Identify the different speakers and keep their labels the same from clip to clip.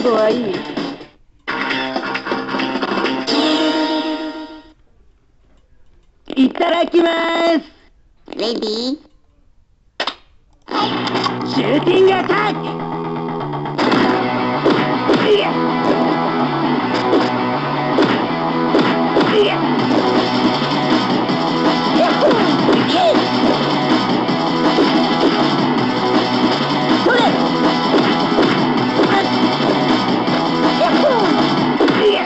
Speaker 1: 度はいい。いただきます。
Speaker 2: レディー。
Speaker 1: シューティングアタック。いやいやヤッホーキッそれヤッホーいや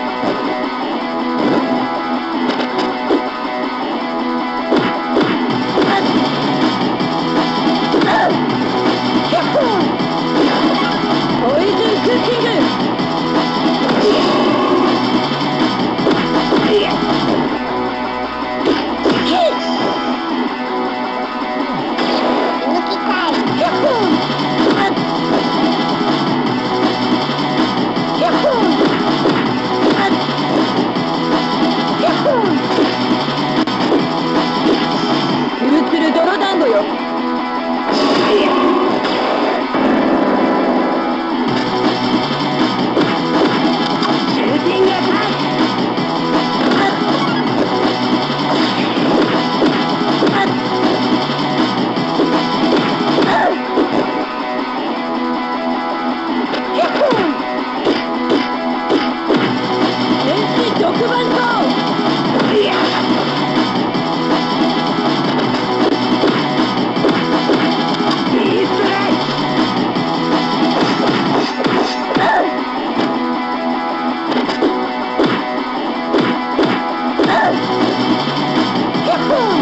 Speaker 1: ヤッホーポイズンクッキングいやツルツル泥団子よ。シューティングアタック。ヤッホー天使特番といやビーストライヤッホー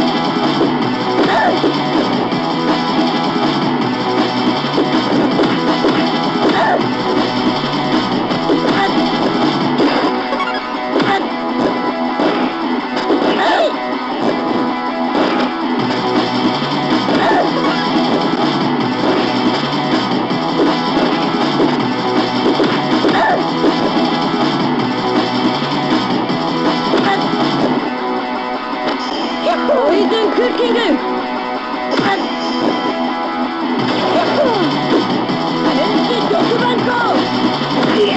Speaker 1: ポイズンクッキングヤッホー天使特番といや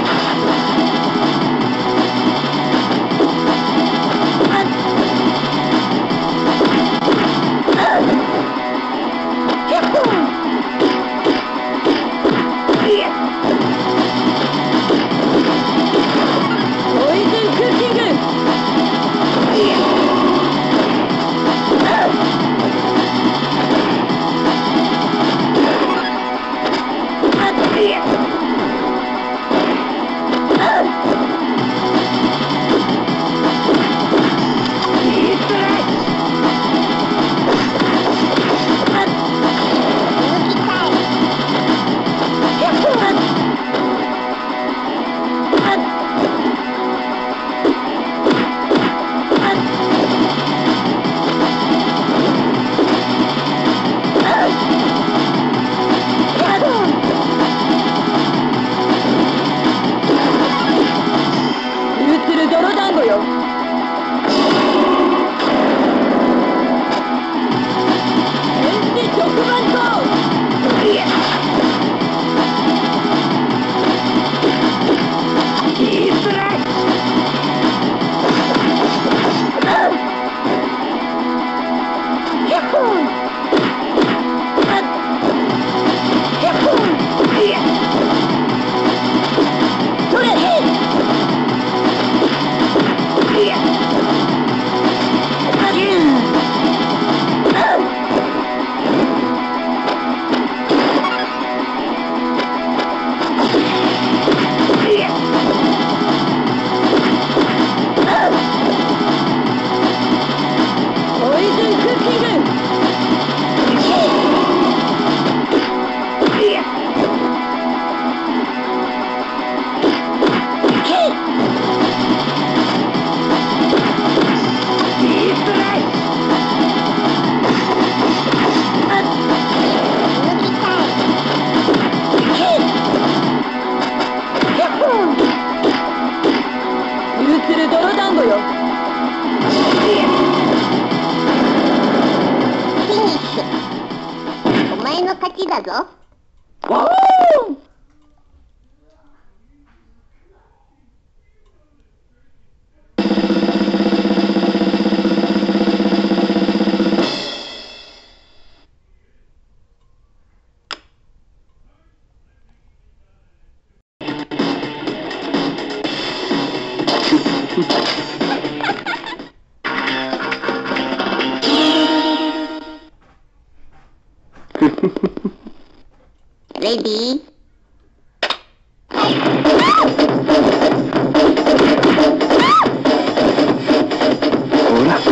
Speaker 1: ヤッホーいやポイズンクッキングいや泥団子よ。天使特番といやビーストライヤッホーヤッホーいやそれいやポイズンクッキングいやビーストライヤッホーツルツル泥団子よ。
Speaker 2: フィニッシュ。お前の勝ちだぞ。
Speaker 1: おー
Speaker 2: レディー。
Speaker 3: ほら。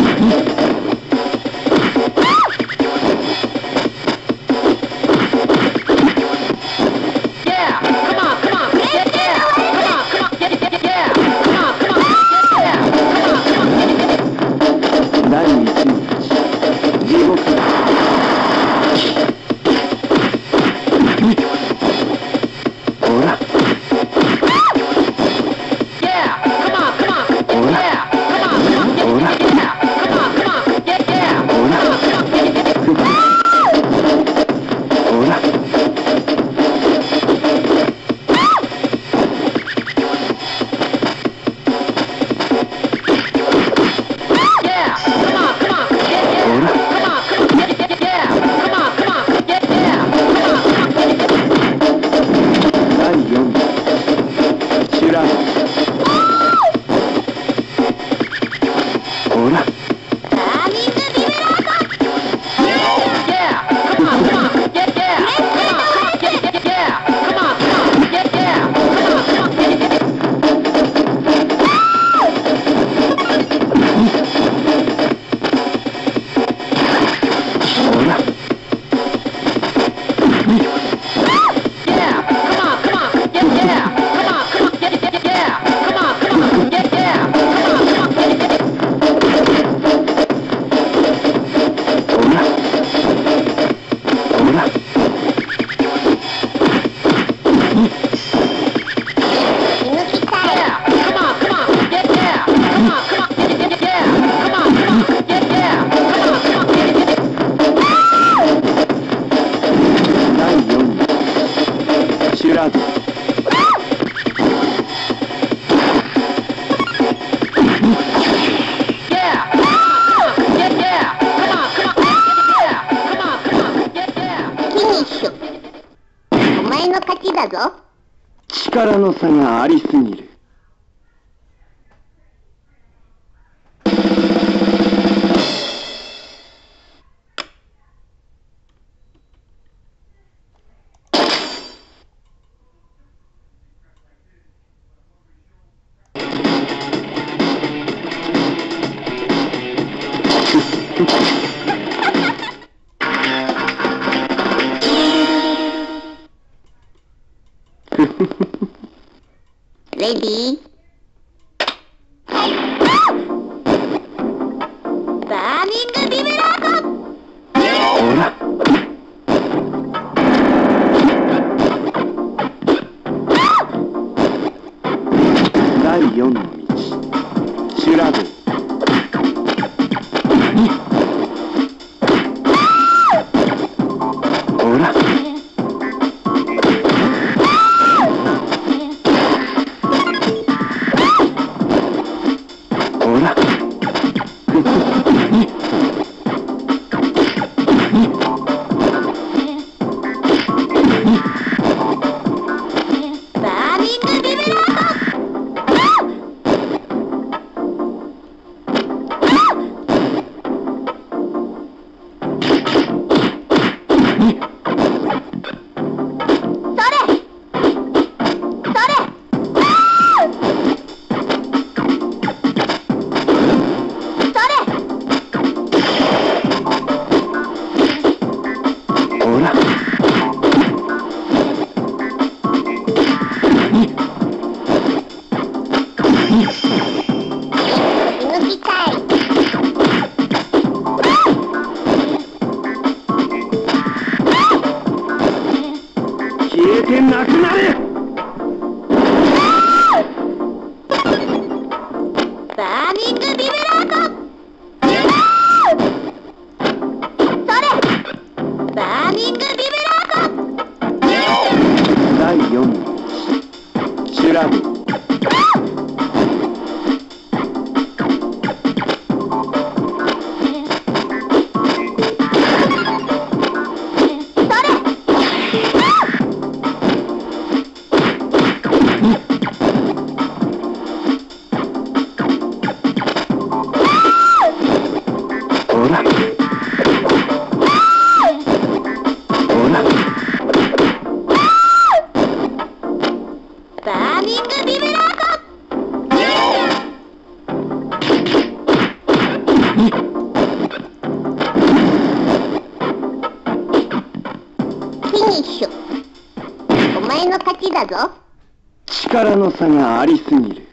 Speaker 3: 第一日地獄だ。ほら。力の差がありすぎる。
Speaker 2: レディー。バーニングビブラート。
Speaker 3: ほら。第4の道修羅道。ほら。消えてなくなれ。
Speaker 2: バーニングビブラート。それ。バーニングビブラート。
Speaker 3: 第4の道修羅道。ほら。
Speaker 2: いしょ。お前の勝ちだぞ。
Speaker 3: 力の差がありすぎる。